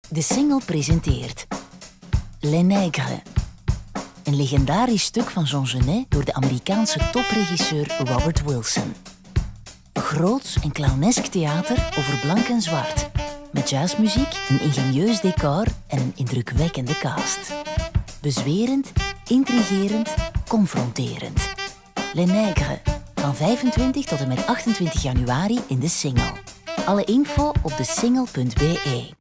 De Singel presenteert Les Nègres, een legendarisch stuk van Jean Genet door de Amerikaanse topregisseur Robert Wilson. Groots en clownesk theater over blank en zwart, met jazzmuziek, een ingenieus decor en een indrukwekkende cast. Bezwerend, intrigerend, confronterend. Les Nègres, van 25 tot en met 28 januari in de Singel. Alle info op desingel.be.